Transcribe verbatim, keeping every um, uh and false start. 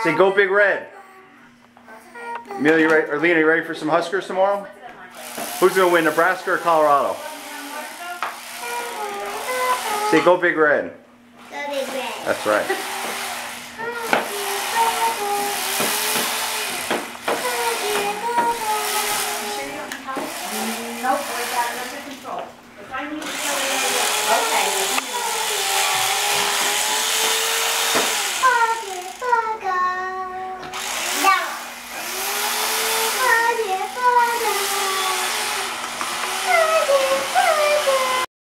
Say, go Big Red. Amelia, you ready? Or Lena, you ready for some Huskers tomorrow? Who's going to win, Nebraska or Colorado? Say, go Big Red. Go Big Red. That's right.